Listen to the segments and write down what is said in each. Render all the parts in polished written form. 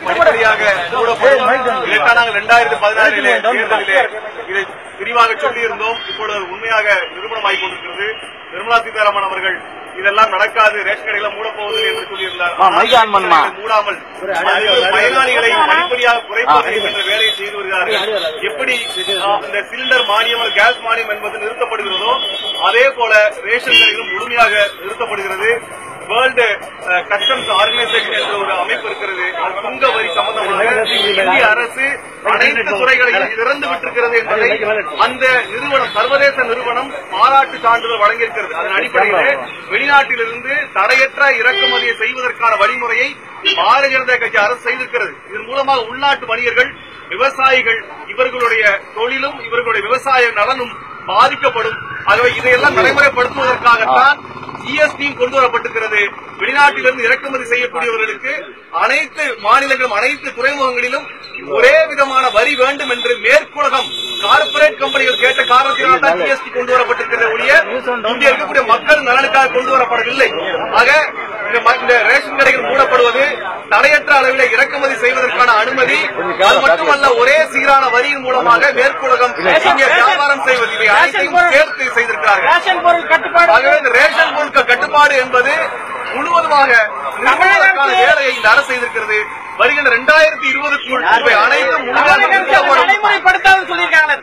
படிப்படியாக மூடப்படும். இதைத்தான் நாங்கள் 2016 தேர்தலிலே இதை விரிவாக சொல்லியிருந்தோம். இப்பொழுது உண்மையாக நிரூபணமாகிக் கொண்டிருக்கிறது. நிர்மலா சீதாராமன் அவர்கள் இதெல்லாம் நடக்காது, ரேஷன் கடைகளை மூடப்போவதில்லை என்று சொல்லியிருந்தார். மூடாமல் பயனாளிகளை படிப்படியாக குறைப்பது என்ற வேலையை செய்து வருகிறார்கள். எப்படி இந்த சிலிண்டர் மானியம், கேஸ் மானியம் என்பது நிறுத்தப்படுகிறதோ அதே போல ரேஷன் கடைகளும் முழுமையாக நிறுத்தப்படுகிறது. வேர்ல்டு கஸ்டம்ஸ் ஆர்கனைசேஷன் என்ற ஒரு அமைப்பு இருக்கிறது. சுங்க வரி சம்பந்தமாக இந்திய அரசு அனைத்து துறைகளையும் திறந்து விட்டிருக்கிறது என்பதை அந்த நிறுவனம், சர்வதேச நிறுவனம் பாராட்டு சான்றிதழ் வழங்கியிருக்கிறது. அதன் அடிப்படையில் வெளிநாட்டிலிருந்து தடையற்ற இறக்குமதியை செய்வதற்கான வழிமுறையை பாரதிய ஜனதா கட்சி அரசு செய்திருக்கிறது. இதன் மூலமாக உள்நாட்டு வணிகர்கள், விவசாயிகள், இவர்களுடைய தொழிலும் இவர்களுடைய விவசாய நலனும் பாதிக்கப்படும். ஆகவே இதையெல்லாம் நடைமுறைப்படுத்துவதற்காகத்தான் ஜிஎஸ்டியும் கொண்டு வரப்பட்டிருக்கிறது. வெளிநாட்டிலிருந்து இறக்குமதி செய்யக்கூடியவர்களுக்கு அனைத்து மாநிலங்களும் அனைத்து துறைமுகங்களிலும் ஒரே விதமான வரி வேண்டும் என்று மேற்குலகம் கார்பரேட் கம்பெனிகள் கேட்ட காரணத்தினால் தான் ஜிஎஸ்டி கொண்டு வரப்பட்டிருக்கிறது ஒழிய இங்கே இருக்கக்கூடிய மக்கள் நலனுக்காக கொண்டு வரப்படவில்லை. ஆக இந்த ரேஷன் கடைகள் மூடப்படுவது, தடையற்ற அளவில் இறக்குமதி செய்வதற்கான அனுமதி, அது மட்டுமல்ல ஒரே சீரான வரியின் மூலமாக மேற்குலகம் இங்கே வியாபாரம் செய்வது, இவை அனைத்தையும் சேர்த்து செய்திருக்கிறார்கள். ஆகவே இந்த ரேஷன் பொருட்கள் கட்டுப்பாடு என்பது முழுவதுமாக வேலையை இந்த அரசு செய்திருக்கிறது. வருகின்ற 2020க்குள் இவை அனைத்தும் நடைமுறைப்படுத்தாது சொல்லியிருக்காங்க.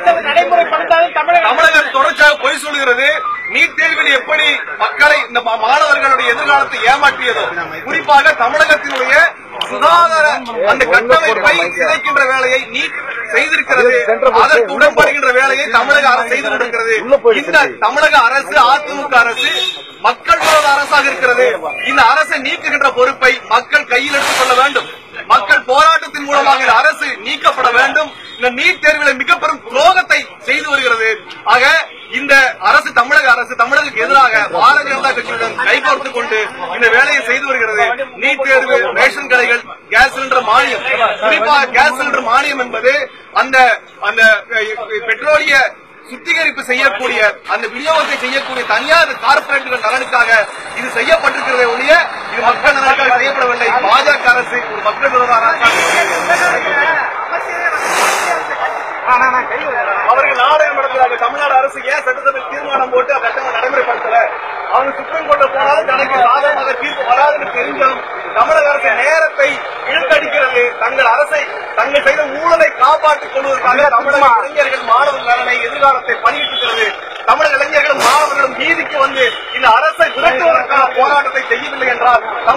தமிழகம் தொடர்ச்சியாக பொய் சொல்கிறது. நீட் தேர்வில் எப்படி மக்களை, இந்த மாணவர்களுடைய எதிர்காலத்தை ஏமாற்றியதோ, குறிப்பாக தமிழகத்தினுடைய சுகாதார அந்த கட்டமைப்பை சிதைக்கின்ற வேலையை நீட் செய்திருக்கிறது. அதற்கு உடன்படுகின்ற வேலையை தமிழக அரசு செய்து கொண்டிருக்கிறது. இந்த தமிழக அரசு, அதிமுக அரசு மக்கள் விரோத அரசாக இருக்கிறது. இந்த அரசை நீக்குகின்ற பொறுப்பை மக்கள் கையில் எடுத்துக் கொள்ள வேண்டும். மக்கள் போராட்டத்தின் மூலமாக இந்த அரசு நீக்கப்பட வேண்டும். இந்த நீட் தேர்வில் மிக பெரும் துரோகத்தை செய்து வருகிறது. ஆக இந்த அரசு, தமிழக அரசு தமிழகத்துக்கு எதிராக பாரதிய ஜனதா கட்சியுடன் கைகோர்த்துக் கொண்டு இந்த வேலையை செய்து வருகிறது. நீட் தேர்வு, ரேஷன் கடைகள், கேஸ் சிலிண்டர் மானியம், குறிப்பாக கேஸ் சிலிண்டர் மானியம் என்பது அந்த பெட்ரோலிய சுத்திகரிப்பு செய்யக்கூடிய, அந்த விநியோகத்தை செய்யக்கூடிய தனியார் கார்பரேட்டுகள் நலனுக்காக இது செய்யப்பட்டிருக்கிறதே ஒழிய இது மக்கள் நலனுக்காக செய்யப்படவில்லை. பாஜக அரசு ஒரு மக்கள் விரோத அவர்கள் நாடகம் நடத்துறாங்க. தமிழ்நாடு அரசு ஏன் சட்டசபையில் தீர்மானம் போட்டு சட்டங்கள் நடைமுறைப்படுத்தல? அவங்க சுப்ரீம் கோர்ட்ல போனாலும் தனக்கு சாதகமாக தீர்ப்பு வராதுன்னு தெரிஞ்சும் தமிழக அரசு நேரத்தை இழுத்தடிக்கிறது. தங்கள் அரசை, தங்கள் செய்த ஊழலை காப்பாற்றிக் கொள்வதற்காக தமிழக இளைஞர்கள் மாணவர் நலனை, எதிர்காலத்தை பணியிட்டிருக்கிறது. தமிழக இளைஞர்களும் மாணவர்களும் நீதிக்கு வந்து இந்த அரசை விரட்டுவதற்கான போராட்டத்தை செய்யவில்லை என்றால்